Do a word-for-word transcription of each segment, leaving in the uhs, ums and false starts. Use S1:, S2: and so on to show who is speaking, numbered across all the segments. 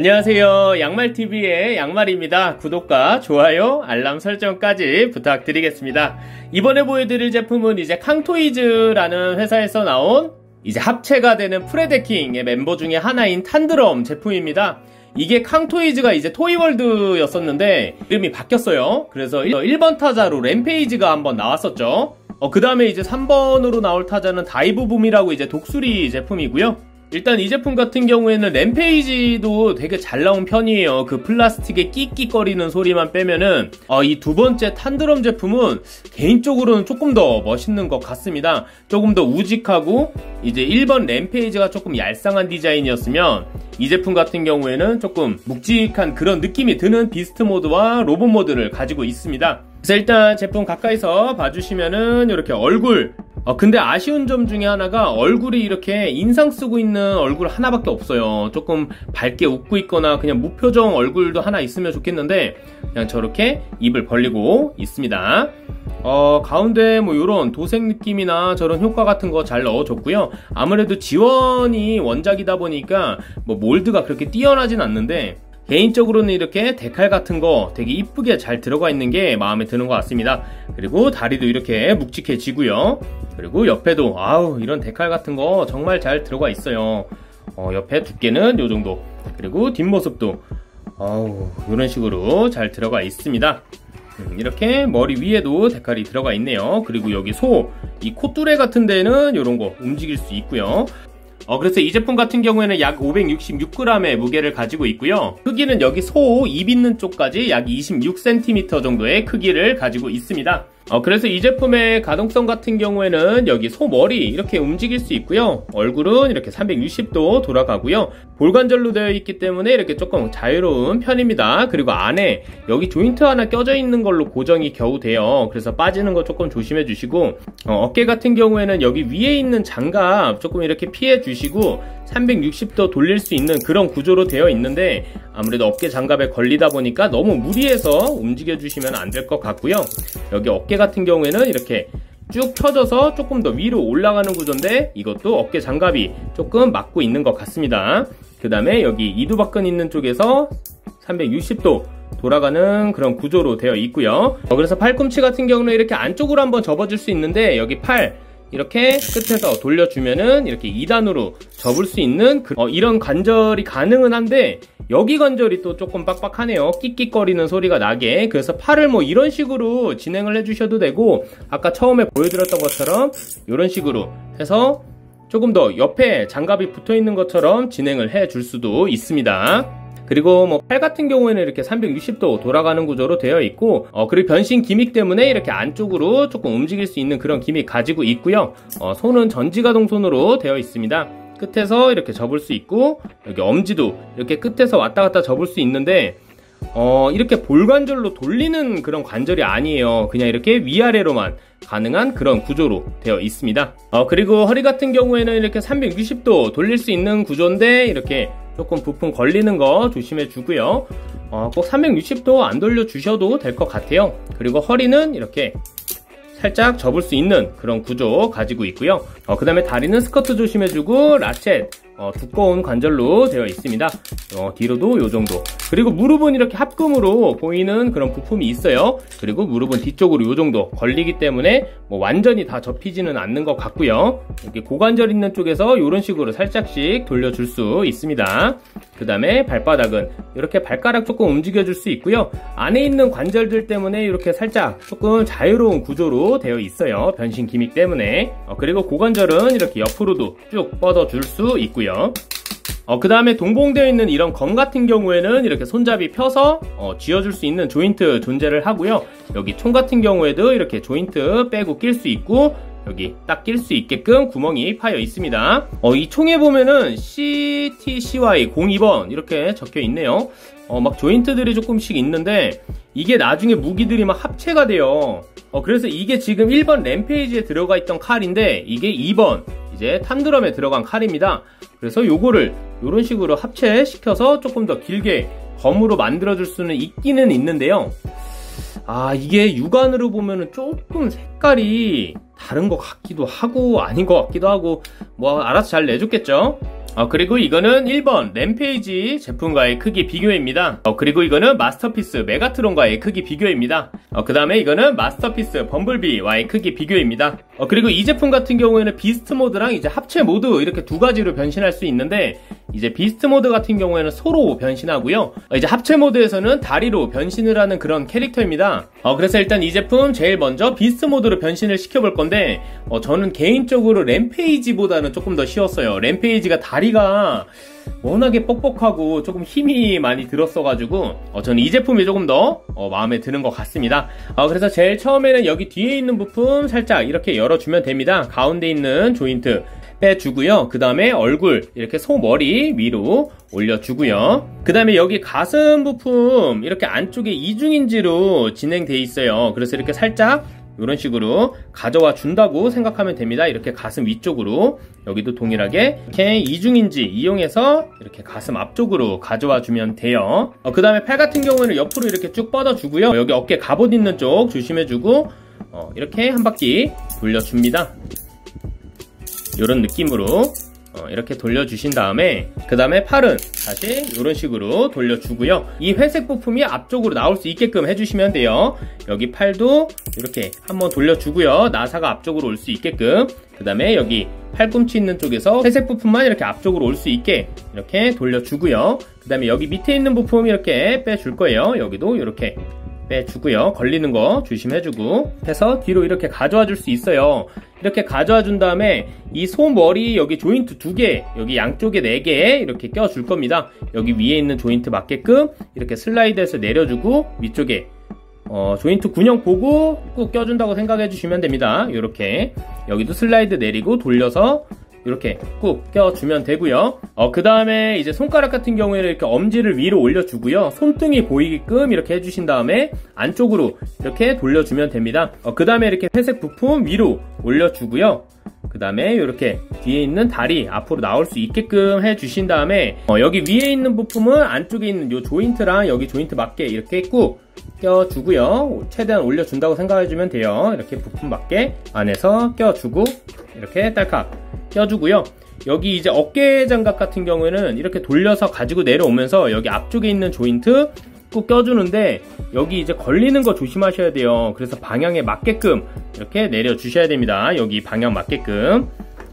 S1: 안녕하세요. 양말티비의 양말입니다. 구독과 좋아요, 알람 설정까지 부탁드리겠습니다. 이번에 보여드릴 제품은 이제 캉토이즈라는 회사에서 나온 이제 합체가 되는 프레데킹의 멤버 중에 하나인 탄드럼 제품입니다. 이게 캉토이즈가 이제 토이월드였었는데 이름이 바뀌었어요. 그래서 일 번 타자로 램페이지가 한번 나왔었죠. 어, 그 다음에 이제 삼 번으로 나올 타자는 다이브붐이라고 이제 독수리 제품이고요. 일단 이 제품 같은 경우에는 램페이지도 되게 잘 나온 편이에요. 그 플라스틱의 끽끽거리는 소리만 빼면은 어, 이 두 번째 탄드럼 제품은 개인적으로는 조금 더 멋있는 것 같습니다. 조금 더 우직하고 이제 일 번 램페이지가 조금 얄쌍한 디자인이었으면 이 제품 같은 경우에는 조금 묵직한 그런 느낌이 드는 비스트 모드와 로봇 모드를 가지고 있습니다. 그래서 일단 제품 가까이서 봐주시면은 이렇게 얼굴 어 근데 아쉬운 점 중에 하나가 얼굴이 이렇게 인상 쓰고 있는 얼굴 하나밖에 없어요. 조금 밝게 웃고 있거나 그냥 무표정 얼굴도 하나 있으면 좋겠는데 그냥 저렇게 입을 벌리고 있습니다. 어 가운데 뭐 요런 도색 느낌이나 저런 효과 같은 거 잘 넣어줬고요. 아무래도 지원이 원작이다 보니까 뭐 몰드가 그렇게 뛰어나진 않는데 개인적으로는 이렇게 데칼 같은 거 되게 이쁘게 잘 들어가 있는 게 마음에 드는 것 같습니다. 그리고 다리도 이렇게 묵직해지고요. 그리고 옆에도 아우 이런 데칼 같은 거 정말 잘 들어가 있어요. 어, 옆에 두께는 요 정도. 그리고 뒷모습도 아우 이런 식으로 잘 들어가 있습니다. 음, 이렇게 머리 위에도 데칼이 들어가 있네요. 그리고 여기 소, 이 콧뚜레 같은 데는 이런 거 움직일 수 있고요. 어, 그래서 이 제품 같은 경우에는 약 오백육십육 그램의 무게를 가지고 있고요. 크기는 여기 소 입 있는 쪽까지 약 이십육 센티미터 정도의 크기를 가지고 있습니다. 어, 그래서 이 제품의 가동성 같은 경우에는 여기 소 머리 이렇게 움직일 수 있고요. 얼굴은 이렇게 삼백육십 도 돌아가고요. 볼관절로 되어 있기 때문에 이렇게 조금 자유로운 편입니다. 그리고 안에 여기 조인트 하나 껴져 있는 걸로 고정이 겨우 돼요. 그래서 빠지는 거 조금 조심해 주시고 어, 어깨 같은 경우에는 여기 위에 있는 장갑 조금 이렇게 피해 주시고 삼백육십 도 돌릴 수 있는 그런 구조로 되어 있는데 아무래도 어깨 장갑에 걸리다 보니까 너무 무리해서 움직여 주시면 안 될 것 같고요. 여기 어깨 같은 경우에는 이렇게 쭉 펴져서 조금 더 위로 올라가는 구조인데 이것도 어깨 장갑이 조금 막고 있는 것 같습니다. 그 다음에 여기 이두박근 있는 쪽에서 삼백육십 도 돌아가는 그런 구조로 되어 있고요. 어, 그래서 팔꿈치 같은 경우는 이렇게 안쪽으로 한번 접어줄 수 있는데 여기 팔 이렇게 끝에서 돌려주면은 이렇게 이 단으로 접을 수 있는 그, 어, 이런 관절이 가능은 한데 여기 관절이 또 조금 빡빡하네요. 끽끽거리는 소리가 나게. 그래서 팔을 뭐 이런 식으로 진행을 해주셔도 되고 아까 처음에 보여드렸던 것처럼 이런 식으로 해서 조금 더 옆에 장갑이 붙어있는 것처럼 진행을 해줄 수도 있습니다. 그리고 뭐 팔 같은 경우에는 이렇게 삼백육십 도 돌아가는 구조로 되어 있고 어 그리고 변신 기믹 때문에 이렇게 안쪽으로 조금 움직일 수 있는 그런 기믹 가지고 있고요. 어 손은 전지가동 손으로 되어 있습니다. 끝에서 이렇게 접을 수 있고 여기 엄지도 이렇게 끝에서 왔다 갔다 접을 수 있는데 어 이렇게 볼관절로 돌리는 그런 관절이 아니에요. 그냥 이렇게 위아래로만 가능한 그런 구조로 되어 있습니다. 어 그리고 허리 같은 경우에는 이렇게 삼백육십 도 돌릴 수 있는 구조인데 이렇게 조금 부품 걸리는 거 조심해 주고요. 어, 꼭 삼백육십 도 안 돌려 주셔도 될 것 같아요. 그리고 허리는 이렇게 살짝 접을 수 있는 그런 구조 가지고 있고요. 어, 그 다음에 다리는 스커트 조심해 주고 라쳇 어, 두꺼운 관절로 되어 있습니다. 어, 뒤로도 요 정도. 그리고 무릎은 이렇게 합금으로 보이는 그런 부품이 있어요. 그리고 무릎은 뒤쪽으로 요 정도 걸리기 때문에 뭐 완전히 다 접히지는 않는 것 같고요. 이렇게 고관절 있는 쪽에서 이런 식으로 살짝씩 돌려줄 수 있습니다. 그 다음에 발바닥은 이렇게 발가락 조금 움직여줄 수 있고요. 안에 있는 관절들 때문에 이렇게 살짝 조금 자유로운 구조로 되어 있어요. 변신 기믹 때문에. 어, 그리고 고관절은 이렇게 옆으로도 쭉 뻗어줄 수 있고요. 어, 그 다음에 동봉되어 있는 이런 검 같은 경우에는 이렇게 손잡이 펴서 어, 쥐어줄 수 있는 조인트 존재를 하고요. 여기 총 같은 경우에도 이렇게 조인트 빼고 낄 수 있고 여기 딱 낄 수 있게끔 구멍이 파여 있습니다. 어, 이 총에 보면은 씨 티 씨 와이 공이 번 이렇게 적혀 있네요. 어, 막 조인트들이 조금씩 있는데 이게 나중에 무기들이 막 합체가 돼요. 어, 그래서 이게 지금 일 번 램페이지에 들어가 있던 칼인데 이게 이 번 이제 탄드럼에 들어간 칼입니다. 그래서 요거를 요런 식으로 합체시켜서 조금 더 길게 검으로 만들어줄 수는 있기는 있는데요. 아 이게 육안으로 보면은 조금 색깔이 다른 것 같기도 하고 아닌 것 같기도 하고 뭐 알아서 잘 내줬겠죠. 어, 그리고 이거는 일 번 램페이지 제품과의 크기 비교입니다. 어, 그리고 이거는 마스터피스 메가트론과의 크기 비교입니다. 어, 그 다음에 이거는 마스터피스 범블비와의 크기 비교입니다. 어, 그리고 이 제품 같은 경우에는 비스트 모드랑 이제 합체 모드 이렇게 두 가지로 변신할 수 있는데, 이제 비스트 모드 같은 경우에는 소로 변신하고요. 어, 이제 합체 모드에서는 다리로 변신을 하는 그런 캐릭터입니다. 어, 그래서 일단 이 제품 제일 먼저 비스트 모드로 변신을 시켜볼 건데, 어, 저는 개인적으로 램페이지보다는 조금 더 쉬웠어요. 램페이지가 다리가 워낙에 뻑뻑하고 조금 힘이 많이 들었어가지고 어, 저는 이 제품이 조금 더 어, 마음에 드는 것 같습니다. 어, 그래서 제일 처음에는 여기 뒤에 있는 부품 살짝 이렇게 열어주면 됩니다. 가운데 있는 조인트 빼주고요. 그 다음에 얼굴 이렇게 소머리 위로 올려주고요. 그 다음에 여기 가슴 부품 이렇게 안쪽에 이중인지로 진행되어 있어요. 그래서 이렇게 살짝 이런 식으로 가져와 준다고 생각하면 됩니다. 이렇게 가슴 위쪽으로, 여기도 동일하게 이렇게 이중인지 이용해서 이렇게 가슴 앞쪽으로 가져와 주면 돼요. 어, 그 다음에 팔 같은 경우에는 옆으로 이렇게 쭉 뻗어 주고요. 여기 어깨 갑옷 있는 쪽 조심해 주고 어, 이렇게 한 바퀴 돌려줍니다. 이런 느낌으로 어, 이렇게 돌려주신 다음에, 그 다음에 팔은 다시 이런 식으로 돌려주고요. 이 회색 부품이 앞쪽으로 나올 수 있게끔 해주시면 돼요. 여기 팔도 이렇게 한번 돌려주고요. 나사가 앞쪽으로 올 수 있게끔. 그 다음에 여기 팔꿈치 있는 쪽에서 회색 부품만 이렇게 앞쪽으로 올 수 있게 이렇게 돌려주고요. 그 다음에 여기 밑에 있는 부품 이렇게 빼줄 거예요. 여기도 이렇게 빼주고요. 걸리는 거 조심해주고 해서 뒤로 이렇게 가져와 줄 수 있어요. 이렇게 가져와 준 다음에 이 소머리 여기 조인트 두 개, 여기 양쪽에 네 개 이렇게 껴줄 겁니다. 여기 위에 있는 조인트 맞게끔 이렇게 슬라이드해서 내려주고 위쪽에 어, 조인트 군형 보고 꼭 껴준다고 생각해 주시면 됩니다. 이렇게 여기도 슬라이드 내리고 돌려서 이렇게 꾹 껴주면 되고요. 어, 그 다음에 이제 손가락 같은 경우에는 이렇게 엄지를 위로 올려주고요. 손등이 보이게끔 이렇게 해주신 다음에 안쪽으로 이렇게 돌려주면 됩니다. 어, 그 다음에 이렇게 회색 부품 위로 올려주고요. 그 다음에 이렇게 뒤에 있는 다리 앞으로 나올 수 있게끔 해주신 다음에 어, 여기 위에 있는 부품은 안쪽에 있는 요 조인트랑 여기 조인트 맞게 이렇게 꾹 껴주고요. 최대한 올려준다고 생각해주면 돼요. 이렇게 부품 맞게 안에서 껴주고 이렇게 딸깍 껴주고요. 여기 이제 어깨 장갑 같은 경우에는 이렇게 돌려서 가지고 내려오면서 여기 앞쪽에 있는 조인트 꾹 껴주는데, 여기 이제 걸리는 거 조심하셔야 돼요. 그래서 방향에 맞게끔 이렇게 내려주셔야 됩니다. 여기 방향 맞게끔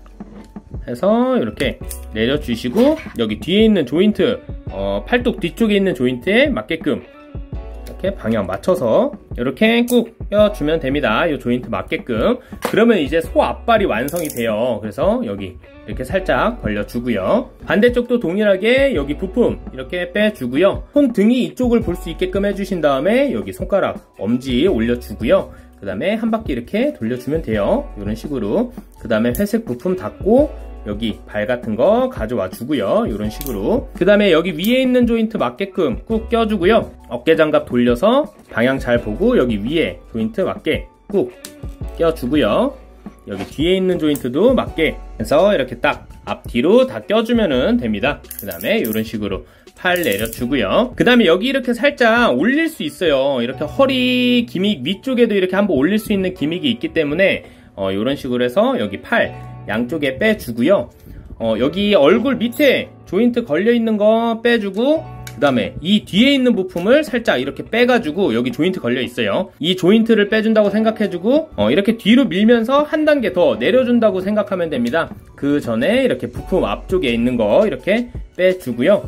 S1: 해서 이렇게 내려주시고, 여기 뒤에 있는 조인트 어, 팔뚝 뒤쪽에 있는 조인트에 맞게끔 이렇게 방향 맞춰서 이렇게 꾹 껴주면 됩니다. 이 조인트 맞게끔. 그러면 이제 소 앞발이 완성이 돼요. 그래서 여기 이렇게 살짝 벌려주고요. 반대쪽도 동일하게 여기 부품 이렇게 빼주고요. 손등이 이쪽을 볼 수 있게끔 해주신 다음에 여기 손가락 엄지 올려주고요. 그 다음에 한 바퀴 이렇게 돌려주면 돼요. 이런 식으로. 그 다음에 회색 부품 닫고 여기 발 같은 거 가져와 주고요. 이런 식으로. 그 다음에 여기 위에 있는 조인트 맞게끔 꾹 껴주고요. 어깨 장갑 돌려서 방향 잘 보고 여기 위에 조인트 맞게 꾹 껴주고요. 여기 뒤에 있는 조인트도 맞게 해서 이렇게 딱 앞뒤로 다 껴주면 됩니다. 그 다음에 이런 식으로 팔 내려주고요. 그 다음에 여기 이렇게 살짝 올릴 수 있어요. 이렇게 허리 기믹 위쪽에도 이렇게 한번 올릴 수 있는 기믹이 있기 때문에 어, 이런 식으로 해서 여기 팔 양쪽에 빼주고요. 어, 여기 얼굴 밑에 조인트 걸려있는 거 빼주고, 그 다음에 이 뒤에 있는 부품을 살짝 이렇게 빼가지고 여기 조인트 걸려있어요. 이 조인트를 빼준다고 생각해주고 어, 이렇게 뒤로 밀면서 한 단계 더 내려준다고 생각하면 됩니다. 그 전에 이렇게 부품 앞쪽에 있는 거 이렇게 빼주고요.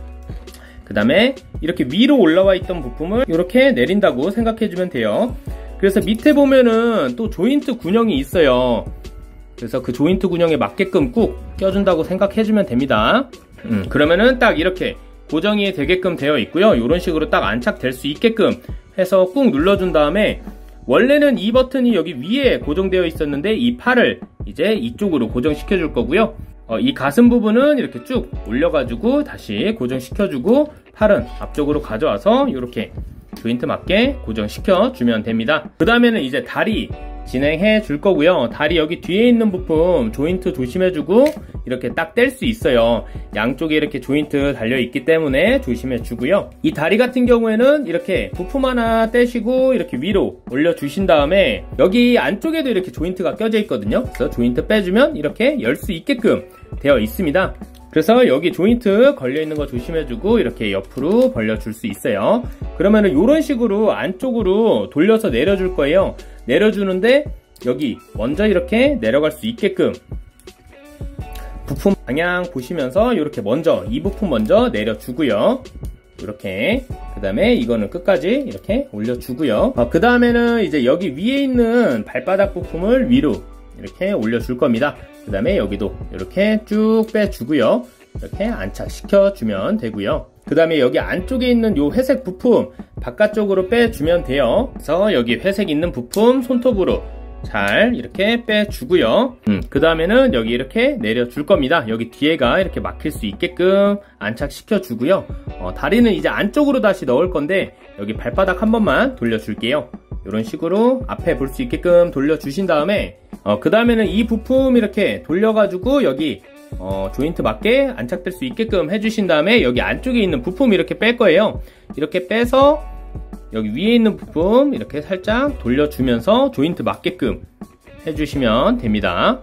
S1: 그 다음에 이렇게 위로 올라와 있던 부품을 이렇게 내린다고 생각해주면 돼요. 그래서 밑에 보면은 또 조인트 군형이 있어요. 그래서 그 조인트 군형에 맞게끔 꾹 껴준다고 생각해주면 됩니다. 음, 그러면은 딱 이렇게 고정이 되게끔 되어 있고요. 이런 식으로 딱 안착될 수 있게끔 해서 꾹 눌러준 다음에, 원래는 이 버튼이 여기 위에 고정되어 있었는데 이 팔을 이제 이쪽으로 고정시켜 줄 거고요. 어, 이 가슴 부분은 이렇게 쭉 올려가지고 다시 고정시켜주고, 팔은 앞쪽으로 가져와서 이렇게 조인트 맞게 고정시켜 주면 됩니다. 그 다음에는 이제 다리 진행해 줄 거고요. 다리 여기 뒤에 있는 부품 조인트 조심해주고 이렇게 딱 뗄 수 있어요. 양쪽에 이렇게 조인트 달려 있기 때문에 조심해 주고요. 이 다리 같은 경우에는 이렇게 부품 하나 떼시고 이렇게 위로 올려 주신 다음에 여기 안쪽에도 이렇게 조인트가 껴져 있거든요. 그래서 조인트 빼주면 이렇게 열 수 있게끔 되어 있습니다. 그래서 여기 조인트 걸려있는 거 조심해주고 이렇게 옆으로 벌려줄 수 있어요. 그러면은 이런 식으로 안쪽으로 돌려서 내려줄 거예요. 내려주는데 여기 먼저 이렇게 내려갈 수 있게끔 부품 방향 보시면서 이렇게 먼저 이 부품 먼저 내려주고요. 이렇게 그 다음에 이거는 끝까지 이렇게 올려주고요. 어, 그 다음에는 이제 여기 위에 있는 발바닥 부품을 위로 이렇게 올려줄 겁니다. 그 다음에 여기도 이렇게 쭉 빼주고요. 이렇게 안착시켜 주면 되고요. 그 다음에 여기 안쪽에 있는 요 회색 부품 바깥쪽으로 빼주면 돼요. 그래서 여기 회색 있는 부품 손톱으로 잘 이렇게 빼주고요. 음, 그 다음에는 여기 이렇게 내려줄 겁니다. 여기 뒤에가 이렇게 막힐 수 있게끔 안착시켜 주고요. 어, 다리는 이제 안쪽으로 다시 넣을 건데 여기 발바닥 한 번만 돌려줄게요. 이런 식으로 앞에 볼 수 있게끔 돌려주신 다음에 어, 그 다음에는 이 부품 이렇게 돌려가지고 여기 어, 조인트 맞게 안착될 수 있게끔 해주신 다음에 여기 안쪽에 있는 부품 이렇게 뺄 거예요. 이렇게 빼서 여기 위에 있는 부품 이렇게 살짝 돌려주면서 조인트 맞게끔 해주시면 됩니다.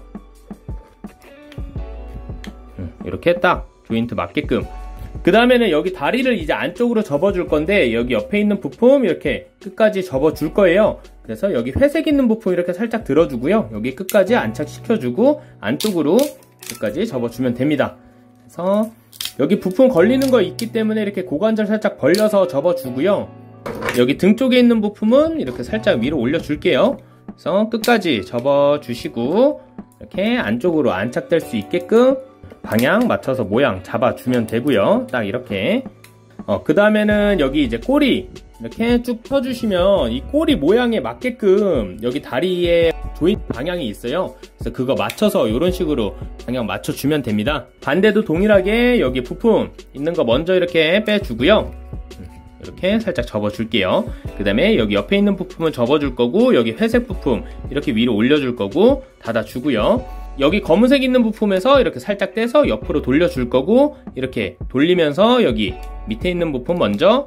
S1: 이렇게 딱 조인트 맞게끔. 그 다음에는 여기 다리를 이제 안쪽으로 접어줄 건데 여기 옆에 있는 부품 이렇게 끝까지 접어줄 거예요. 그래서 여기 회색 있는 부품 이렇게 살짝 들어주고요. 여기 끝까지 안착시켜주고 안쪽으로 끝까지 접어주면 됩니다. 그래서 여기 부품 걸리는 거 있기 때문에 이렇게 고관절 살짝 벌려서 접어주고요. 여기 등 쪽에 있는 부품은 이렇게 살짝 위로 올려줄게요. 그래서 끝까지 접어주시고 이렇게 안쪽으로 안착될 수 있게끔 방향 맞춰서 모양 잡아주면 되고요. 딱 이렇게. 어, 그 다음에는 여기 이제 꼬리 이렇게 쭉 펴주시면 이 꼬리 모양에 맞게끔 여기 다리에 조인트 방향이 있어요. 그래서 그거 맞춰서 이런 식으로 방향 맞춰주면 됩니다. 반대도 동일하게 여기 부품 있는 거 먼저 이렇게 빼주고요. 이렇게 살짝 접어줄게요. 그 다음에 여기 옆에 있는 부품은 접어줄 거고 여기 회색 부품 이렇게 위로 올려줄 거고 닫아주고요. 여기 검은색 있는 부품에서 이렇게 살짝 떼서 옆으로 돌려줄 거고 이렇게 돌리면서 여기 밑에 있는 부품 먼저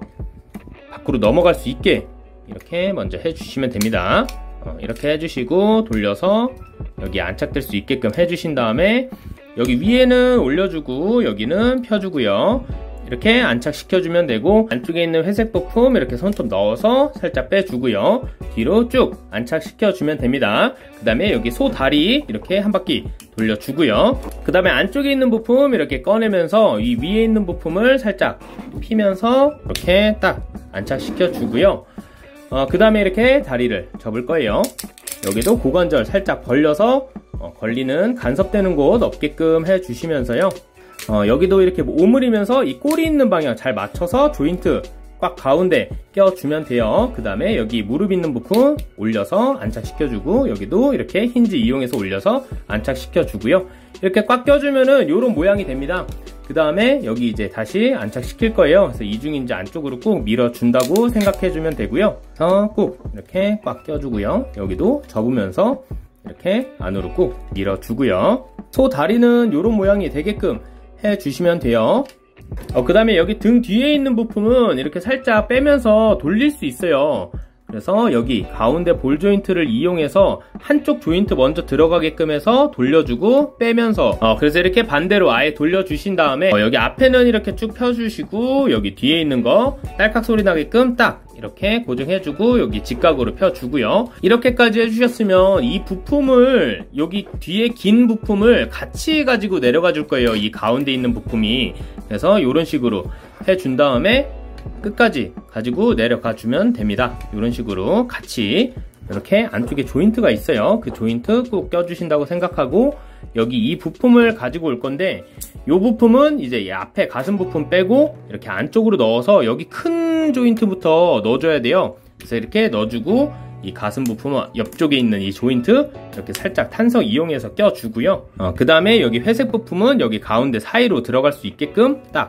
S1: 밖으로 넘어갈 수 있게 이렇게 먼저 해주시면 됩니다. 어, 이렇게 해주시고 돌려서 여기 안착될 수 있게끔 해주신 다음에 여기 위에는 올려주고 여기는 펴주고요. 이렇게 안착시켜주면 되고 안쪽에 있는 회색 부품 이렇게 손톱 넣어서 살짝 빼주고요. 뒤로 쭉 안착시켜주면 됩니다. 그 다음에 여기 소 다리 이렇게 한 바퀴 돌려주고요. 그 다음에 안쪽에 있는 부품 이렇게 꺼내면서 이 위에 있는 부품을 살짝 피면서 이렇게 딱 안착시켜주고요. 어, 그 다음에 이렇게 다리를 접을 거예요. 여기도 고관절 살짝 벌려서 어, 걸리는 간섭되는 곳 없게끔 해주시면서요. 어, 여기도 이렇게 오므리면서 이 꼬리 있는 방향 잘 맞춰서 조인트 꽉 가운데 껴주면 돼요. 그 다음에 여기 무릎 있는 부품 올려서 안착시켜주고 여기도 이렇게 힌지 이용해서 올려서 안착시켜주고요. 이렇게 꽉 껴주면은 이런 모양이 됩니다. 그 다음에 여기 이제 다시 안착시킬 거예요. 그래서 이중인지 안쪽으로 꾹 밀어준다고 생각해주면 되고요. 그래서 꾹 이렇게 꽉 껴주고요. 여기도 접으면서 이렇게 안으로 꾹 밀어주고요. 소 다리는 이런 모양이 되게끔 해주시면 돼요. 어, 그 다음에 여기 등 뒤에 있는 부품은 이렇게 살짝 빼면서 돌릴 수 있어요. 그래서 여기 가운데 볼 조인트를 이용해서 한쪽 조인트 먼저 들어가게끔 해서 돌려주고 빼면서 어, 그래서 이렇게 반대로 아예 돌려주신 다음에 어, 여기 앞에는 이렇게 쭉 펴주시고 여기 뒤에 있는 거 딸깍 소리 나게끔 딱 이렇게 고정해주고 여기 직각으로 펴주고요. 이렇게까지 해주셨으면 이 부품을 여기 뒤에 긴 부품을 같이 가지고 내려가 줄 거예요. 이 가운데 있는 부품이. 그래서 이런 식으로 해준 다음에 끝까지 가지고 내려가 주면 됩니다. 이런 식으로 같이 이렇게 안쪽에 조인트가 있어요. 그 조인트 꼭 껴주신다고 생각하고 여기 이 부품을 가지고 올 건데 이 부품은 이제 이 앞에 가슴 부품 빼고 이렇게 안쪽으로 넣어서 여기 큰 조인트부터 넣어줘야 돼요. 그래서 이렇게 넣어주고 이 가슴 부품 옆쪽에 있는 이 조인트 이렇게 살짝 탄성 이용해서 껴주고요. 어, 그 다음에 여기 회색 부품은 여기 가운데 사이로 들어갈 수 있게끔 딱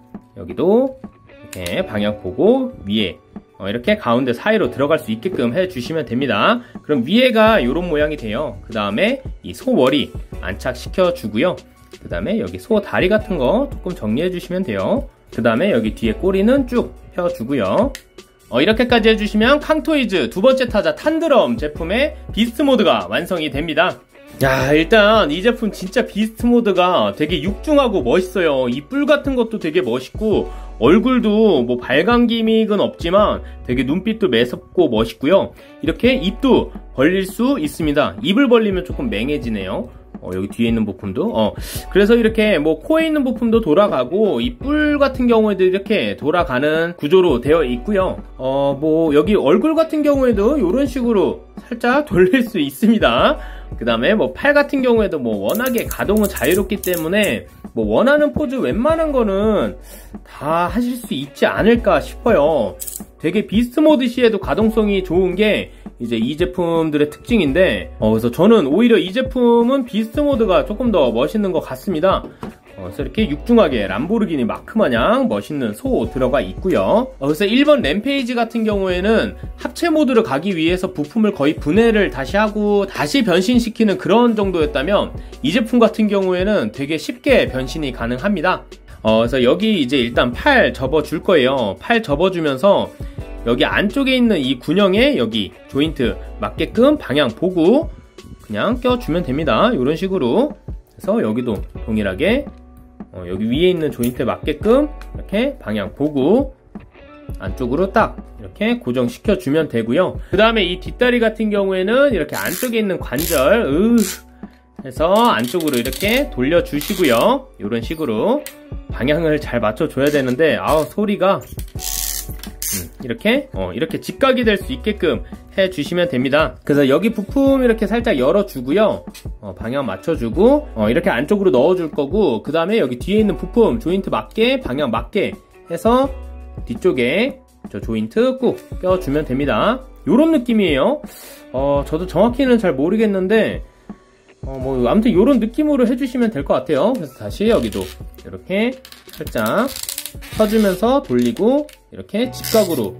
S1: 여기도 이렇게 방향 보고 위에 어, 이렇게 가운데 사이로 들어갈 수 있게끔 해주시면 됩니다. 그럼 위에가 이런 모양이 돼요. 그 다음에 이 소 머리 안착시켜 주고요. 그 다음에 여기 소 다리 같은 거 조금 정리해 주시면 돼요. 그 다음에 여기 뒤에 꼬리는 쭉 펴주고요. 어, 이렇게까지 해주시면 캉토이즈 두 번째 타자 탄드럼 제품의 비스트 모드가 완성이 됩니다. 야, 일단 이 제품 진짜 비스트 모드가 되게 육중하고 멋있어요. 이 뿔 같은 것도 되게 멋있고, 얼굴도 뭐 발광 기믹은 없지만 되게 눈빛도 매섭고 멋있고요. 이렇게 입도 벌릴 수 있습니다. 입을 벌리면 조금 맹해지네요. 어, 여기 뒤에 있는 부품도 어 그래서 이렇게 뭐 코에 있는 부품도 돌아가고 이 뿔 같은 경우에도 이렇게 돌아가는 구조로 되어 있고요. 어 뭐 여기 얼굴 같은 경우에도 이런 식으로 살짝 돌릴 수 있습니다. 그 다음에 뭐 팔 같은 경우에도 뭐 워낙에 가동은 자유롭기 때문에 뭐 원하는 포즈 웬만한 거는 다 하실 수 있지 않을까 싶어요. 되게 비스트 모드 시에도 가동성이 좋은 게 이제 이 제품들의 특징인데, 어, 그래서 저는 오히려 이 제품은 비스트 모드가 조금 더 멋있는 것 같습니다. 어, 그래서 이렇게 육중하게 람보르기니 마크 마냥 멋있는 소 들어가 있고요. 어, 그래서 일 번 램페이지 같은 경우에는 합체 모드를 가기 위해서 부품을 거의 분해를 다시 하고 다시 변신시키는 그런 정도였다면, 이 제품 같은 경우에는 되게 쉽게 변신이 가능합니다. 어, 그래서 여기 이제 일단 팔 접어줄 거예요. 팔 접어주면서 여기 안쪽에 있는 이 군형에 여기 조인트 맞게끔 방향 보고 그냥 껴주면 됩니다. 이런 식으로. 그래서 여기도 동일하게 어, 여기 위에 있는 조인트에 맞게끔 이렇게 방향 보고 안쪽으로 딱 이렇게 고정시켜 주면 되고요. 그 다음에 이 뒷다리 같은 경우에는 이렇게 안쪽에 있는 관절 으 해서 안쪽으로 이렇게 돌려 주시고요. 이런 식으로 방향을 잘 맞춰 줘야 되는데, 아우 소리가 음, 이렇게 어, 이렇게 직각이 될 수 있게끔 해 주시면 됩니다. 그래서 여기 부품 이렇게 살짝 열어 주고요. 어, 방향 맞춰 주고 어, 이렇게 안쪽으로 넣어 줄 거고, 그 다음에 여기 뒤에 있는 부품 조인트 맞게 방향 맞게 해서 뒤쪽에 저 조인트 꾹 껴 주면 됩니다. 요런 느낌이에요. 어, 저도 정확히는 잘 모르겠는데 어, 뭐 아무튼 요런 느낌으로 해주시면 될 것 같아요. 그래서 다시 여기도 이렇게 살짝 펴주면서 돌리고 이렇게 직각으로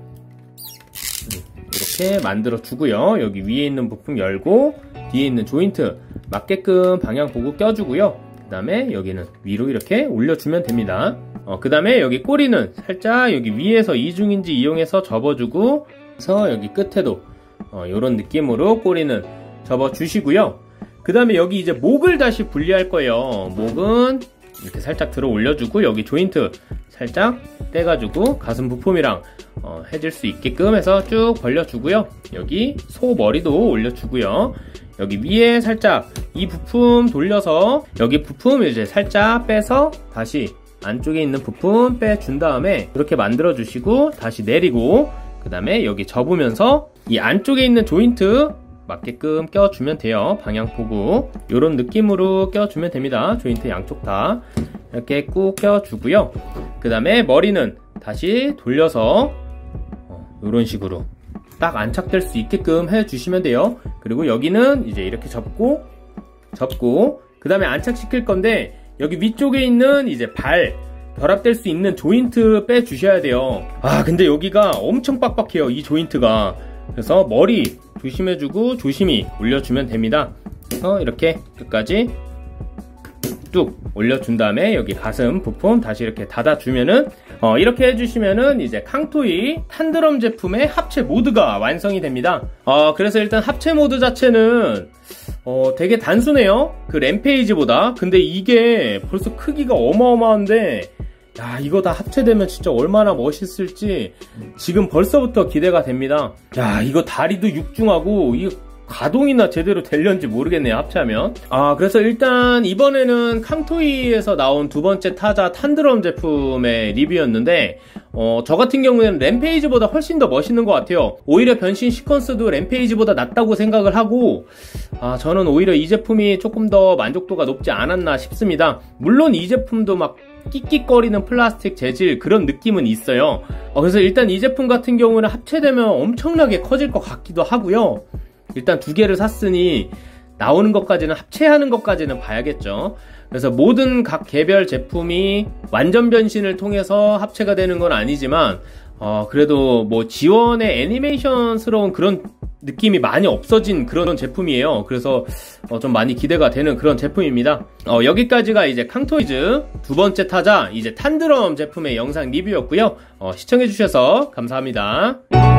S1: 이렇게 만들어 주고요. 여기 위에 있는 부품 열고 뒤에 있는 조인트 맞게끔 방향 보고 껴주고요. 그 다음에 여기는 위로 이렇게 올려주면 됩니다. 어, 그 다음에 여기 꼬리는 살짝 여기 위에서 이중인지 이용해서 접어주고, 그래서 여기 끝에도 어, 요런 느낌으로 꼬리는 접어주시고요. 그 다음에 여기 이제 목을 다시 분리할 거예요. 목은 이렇게 살짝 들어 올려주고 여기 조인트 살짝 떼가지고 가슴 부품이랑 어, 해줄 수 있게끔 해서 쭉 벌려주고요. 여기 소 머리도 올려주고요. 여기 위에 살짝 이 부품 돌려서 여기 부품 이제 살짝 빼서 다시 안쪽에 있는 부품 빼준 다음에 이렇게 만들어 주시고 다시 내리고, 그 다음에 여기 접으면서 이 안쪽에 있는 조인트 맞게끔 껴주면 돼요. 방향 보고 이런 느낌으로 껴주면 됩니다. 조인트 양쪽 다 이렇게 꾹 껴주고요. 그 다음에 머리는 다시 돌려서 이런 식으로 딱 안착될 수 있게끔 해주시면 돼요. 그리고 여기는 이제 이렇게 접고 접고 그 다음에 안착시킬 건데, 여기 위쪽에 있는 이제 발 결합될 수 있는 조인트 빼주셔야 돼요. 아 근데 여기가 엄청 빡빡해요, 이 조인트가. 그래서 머리 조심해주고 조심히 올려주면 됩니다. 그래서 이렇게 끝까지 뚝 올려준 다음에 여기 가슴 부품 다시 이렇게 닫아주면은 어, 이렇게 해주시면은 이제 캉토이 탄드럼 제품의 합체 모드가 완성이 됩니다. 어, 그래서 일단 합체 모드 자체는 어, 되게 단순해요. 그 램페이지보다. 근데 이게 벌써 크기가 어마어마한데, 야, 이거 다 합체되면 진짜 얼마나 멋있을지 지금 벌써부터 기대가 됩니다. 야, 이거 다리도 육중하고 이거 가동이나 제대로 될련지 모르겠네요, 합체하면. 아, 그래서 일단 이번에는 캉토이에서 나온 두 번째 타자 탄드럼 제품의 리뷰였는데, 어, 저 같은 경우에는 램페이지보다 훨씬 더 멋있는 것 같아요. 오히려 변신 시퀀스도 램페이지보다 낫다고 생각을 하고, 아, 저는 오히려 이 제품이 조금 더 만족도가 높지 않았나 싶습니다. 물론 이 제품도 막 끽끽거리는 플라스틱 재질 그런 느낌은 있어요. 어, 그래서 일단 이 제품 같은 경우는 합체되면 엄청나게 커질 것 같기도 하고요. 일단 두 개를 샀으니 나오는 것까지는 합체하는 것까지는 봐야겠죠. 그래서 모든 각 개별 제품이 완전 변신을 통해서 합체가 되는 건 아니지만 어, 그래도 뭐 지원의 애니메이션스러운 그런 느낌이 많이 없어진 그런 제품이에요. 그래서 어, 좀 많이 기대가 되는 그런 제품입니다. 어, 여기까지가 이제 캉토이즈 두 번째 타자 이제 탄드럼 제품의 영상 리뷰였고요. 어, 시청해주셔서 감사합니다.